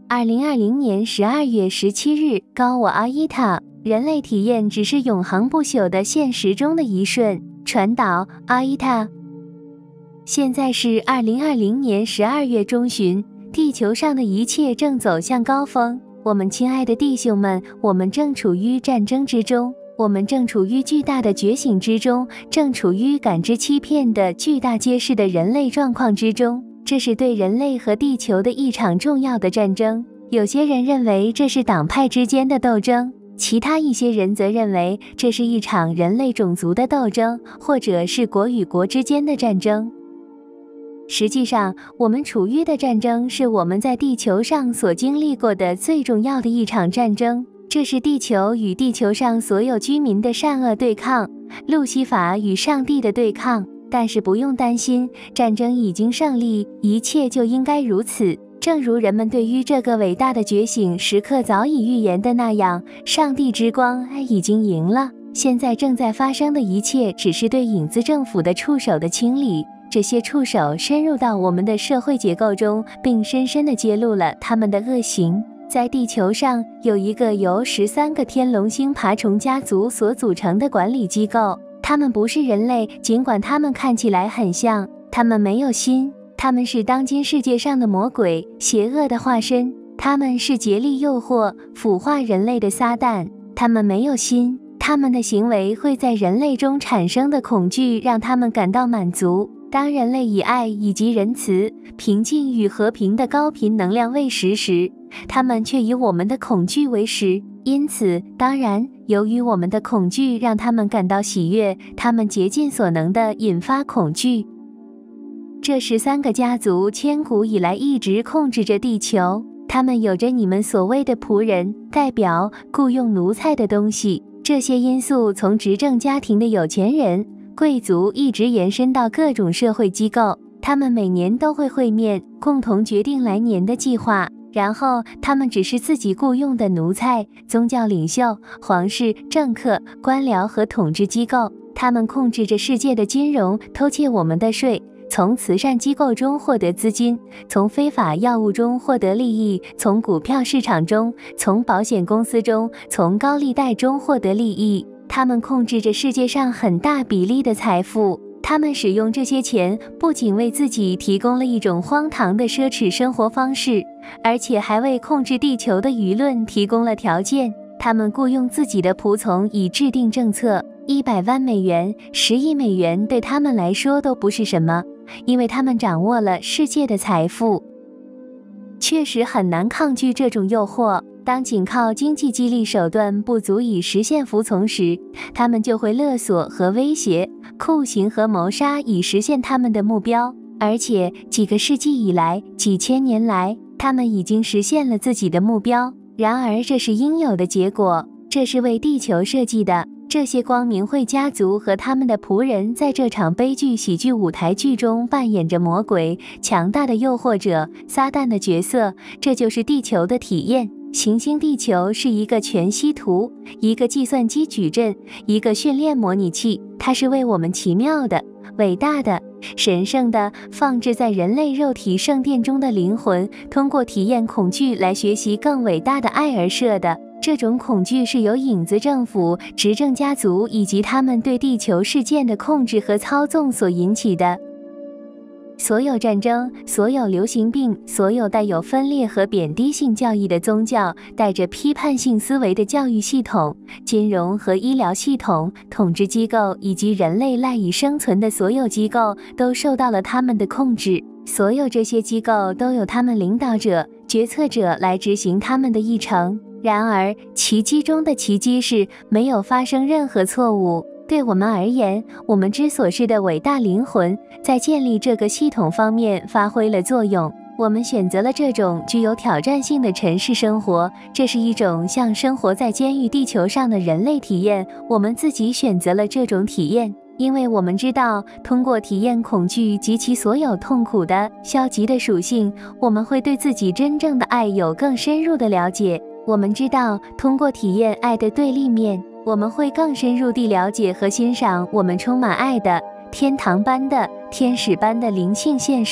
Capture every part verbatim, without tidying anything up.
二零二零年十二月十七日，高我阿伊塔，人类体验只是永恒不朽的现实中的一瞬。传导阿伊塔。现在是二零二零年十二月中旬，地球上的一切正走向高峰。我们亲爱的弟兄们，我们正处于战争之中，我们正处于巨大的觉醒之中，正处于感知欺骗的巨大揭示的人类状况之中。这是对人类和地球的一场重要的战争。有些人认为这是党派之间的斗争，其他一些人则认为这是一场人类种族的斗争，或者是国与国之间的战争。实际上，我们处于的战争是我们在地球上所经历过的最重要的一场战争。这是地球与地球上所有居民的善恶对抗，路西法与上帝的对抗。但是不用担心，战争已经胜利，一切就应该如此。正如人们对于这个伟大的觉醒时刻早已预言的那样，上帝之光已经赢了。现在正在发生的一切只是对影子政府的触手的清理，这些触手深入到我们的社会结构中，并深深地揭露了他们的恶行。在地球上有一个由十三个天龙星爬虫家族所组成的管理机构，他们不是人类，尽管他们看起来很像，他们没有心，他们是当今世界上的魔鬼，邪恶的化身，他们是竭力诱惑、腐化人类的撒旦，他们没有心，他们的行为会在人类中产生的恐惧让他们感到满足。当人类以爱以及仁慈、平静与和平的高频能量为食时，他们却以我们的恐惧为食。因此，当然，由于我们的恐惧让他们感到喜悦，他们竭尽所能地引发恐惧。这十三个家族千古以来一直控制着地球，他们有着你们所谓的仆人、代表、雇佣奴才的东西。这些因素从执政家庭的有钱人、贵族一直延伸到各种社会机构，他们每年都会会面，共同决定来年的计划。然后他们只是自己雇佣的奴才，宗教领袖、皇室、政客、官僚和统治机构，他们控制着世界的金融，偷窃我们的税，从慈善机构中获得资金，从非法药物中获得利益，从股票市场中，从保险公司中，从高利贷中获得利益。他们控制着世界上很大比例的财富，他们使用这些钱不仅为自己提供了一种荒唐的奢侈生活方式，而且还为控制地球的舆论提供了条件。他们雇佣自己的仆从以制定政策，一百万美元、十亿美元对他们来说都不是什么，因为他们掌握了世界的财富。确实很难抗拒这种诱惑。当仅靠经济激励手段不足以实现服从时，他们就会勒索和威胁、酷刑和谋杀以实现他们的目标。而且几个世纪以来，几千年来，他们已经实现了自己的目标。然而这是应有的结果，这是为地球设计的。这些光明会家族和他们的仆人在这场悲剧喜剧舞台剧中扮演着魔鬼、强大的诱惑者、撒旦的角色。这就是地球的体验。行星地球是一个全息图，一个计算机矩阵，一个训练模拟器，它是为我们奇妙的、伟大的、神圣的放置在人类肉体圣殿中的灵魂，通过体验恐惧来学习更伟大的爱而设的。这种恐惧是由影子政府、执政家族以及他们对地球事件的控制和操纵所引起的。所有战争，所有流行病，所有带有分裂和贬低性教义的宗教，带着批判性思维的教育系统，金融和医疗系统，统治机构以及人类赖以生存的所有机构，都受到了他们的控制。所有这些机构都有他们领导者、决策者来执行他们的议程。然而，奇迹中的奇迹是没有发生任何错误。对我们而言，我们之所是的伟大灵魂在建立这个系统方面发挥了作用。我们选择了这种具有挑战性的尘世生活，这是一种像生活在监狱地球上的人类体验。我们自己选择了这种体验，因为我们知道，通过体验恐惧及其所有痛苦的、消极的属性，我们会对自己真正的爱有更深入的了解。我们知道，通过体验爱的对立面，我们会更深入地了解和欣赏我们充满爱的、天堂般的、天使般的灵性现实。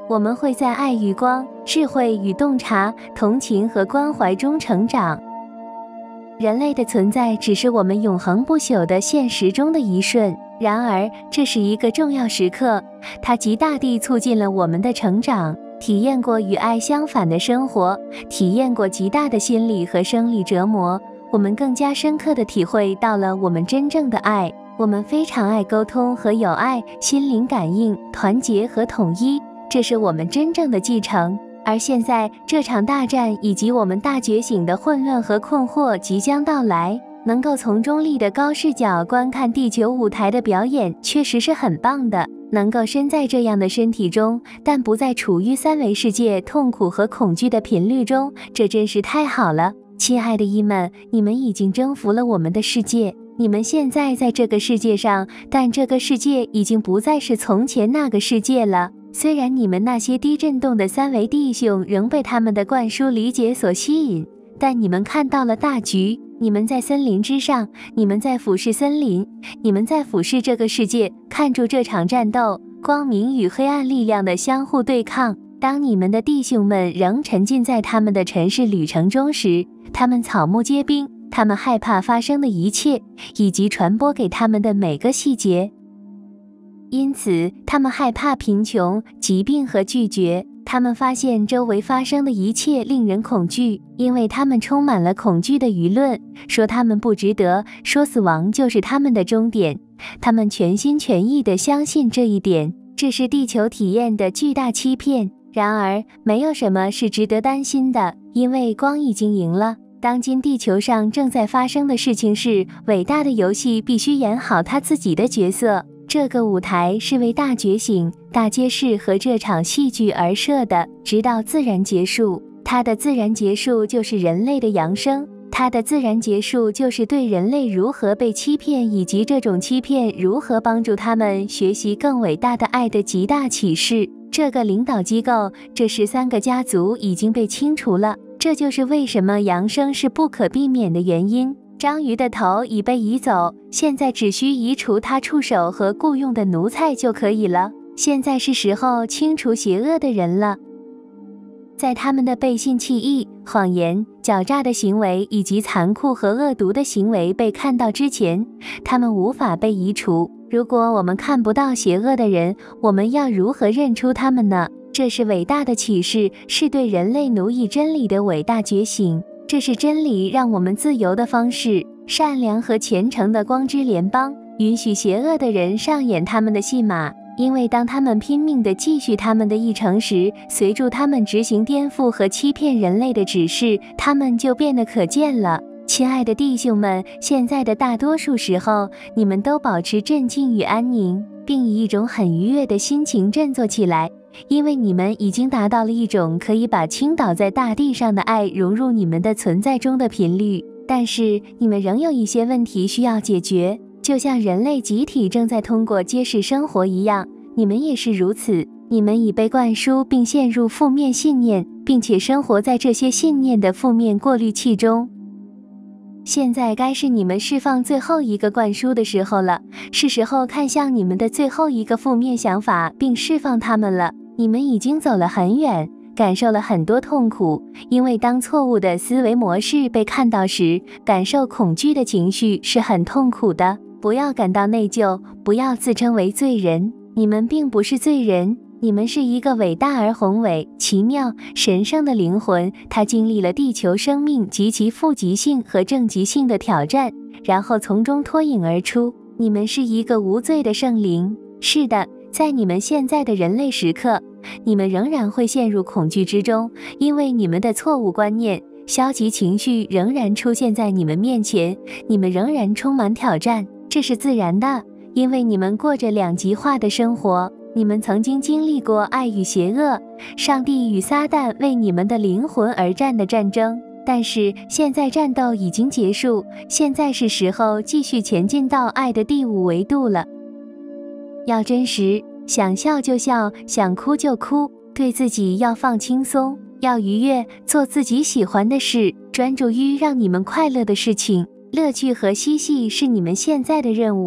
我们会在爱与光、智慧与洞察、同情和关怀中成长。人类的存在只是我们永恒不朽的现实中的一瞬，然而这是一个重要时刻，它极大地促进了我们的成长。体验过与爱相反的生活，体验过极大的心理和生理折磨，我们更加深刻地体会到了我们真正的爱。我们非常爱沟通和友爱，心灵感应、团结和统一，这是我们真正的继承。而现在，这场大战以及我们大觉醒的混乱和困惑即将到来。能够从中立的高视角观看地球舞台的表演，确实是很棒的。能够身在这样的身体中，但不再处于三维世界痛苦和恐惧的频率中，这真是太好了。亲爱的伊们，你们已经征服了我们的世界。你们现在在这个世界上，但这个世界已经不再是从前那个世界了。虽然你们那些低振动的三维弟兄仍被他们的灌输理解所吸引，但你们看到了大局。你们在森林之上，你们在俯视森林，你们在俯视这个世界，看住这场战斗，光明与黑暗力量的相互对抗。当你们的弟兄们仍沉浸在他们的尘世旅程中时，他们草木皆兵，他们害怕发生的一切，以及传播给他们的每个细节。因此，他们害怕贫穷、疾病和拒绝。他们发现周围发生的一切令人恐惧，因为他们充满了恐惧的舆论，说他们不值得，说死亡就是他们的终点。他们全心全意地相信这一点，这是地球体验的巨大欺骗。然而，没有什么是值得担心的，因为光已经赢了。当今地球上正在发生的事情是，伟大的游戏必须演好他自己的角色。这个舞台是为大觉醒、大揭示和这场戏剧而设的，直到自然结束。它的自然结束就是人类的扬升，它的自然结束就是对人类如何被欺骗，以及这种欺骗如何帮助他们学习更伟大的爱的极大启示。这个领导机构，这十三个家族已经被清除了，这就是为什么扬升是不可避免的原因。章鱼的头已被移走，现在只需移除他触手和雇佣的奴才就可以了。现在是时候清除邪恶的人了。在他们的背信弃义、谎言、狡诈的行为以及残酷和恶毒的行为被看到之前，他们无法被移除。如果我们看不到邪恶的人，我们要如何认出他们呢？这是伟大的启示，是对人类奴役真理的伟大觉醒。这是真理让我们自由的方式。善良和虔诚的光之联邦允许邪恶的人上演他们的戏码，因为当他们拼命地继续他们的议程时，随着他们执行颠覆和欺骗人类的指示，他们就变得可见了。亲爱的弟兄们，现在的大多数时候，你们都保持镇静与安宁，并以一种很愉悦的心情振作起来，因为你们已经达到了一种可以把倾倒在大地上的爱融入你们的存在中的频率。但是你们仍有一些问题需要解决，就像人类集体正在通过揭示生活一样，你们也是如此。你们已被灌输并陷入负面信念，并且生活在这些信念的负面过滤器中。现在该是你们释放最后一个灌输的时候了，是时候看向你们的最后一个负面想法并释放它们了。你们已经走了很远，感受了很多痛苦，因为当错误的思维模式被看到时，感受恐惧的情绪是很痛苦的。不要感到内疚，不要自称为罪人，你们并不是罪人。你们是一个伟大而宏伟、奇妙、神圣的灵魂，它经历了地球生命及其负极性和正极性的挑战，然后从中脱颖而出。你们是一个无罪的圣灵。是的，在你们现在的人类时刻，你们仍然会陷入恐惧之中，因为你们的错误观念、消极情绪仍然出现在你们面前，你们仍然充满挑战。这是自然的，因为你们过着两极化的生活。你们曾经经历过爱与邪恶、上帝与撒旦为你们的灵魂而战的战争，但是现在战斗已经结束，现在是时候继续前进到爱的第五维度了。要真实，想笑就笑，想哭就哭，对自己要放轻松，要愉悦，做自己喜欢的事，专注于让你们快乐的事情。乐趣和嬉戏是你们现在的任务。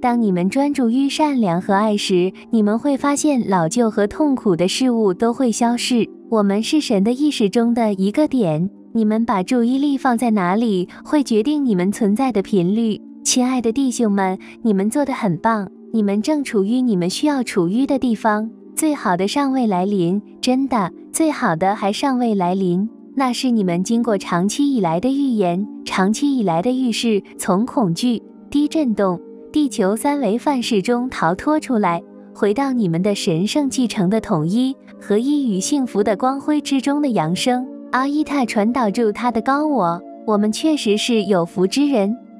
当你们专注于善良和爱时，你们会发现老旧和痛苦的事物都会消逝。我们是神的意识中的一个点，你们把注意力放在哪里，会决定你们存在的频率。亲爱的弟兄们，你们做得很棒，你们正处于你们需要处于的地方。最好的尚未来临，真的，最好的还尚未来临。那是你们经过长期以来的预言，长期以来的预示，从恐惧、低振动、地球三维范式中逃脱出来，回到你们的神圣继承的统一、合一与幸福的光辉之中的扬升。阿依塔传导住他的高我，我们确实是有福之人。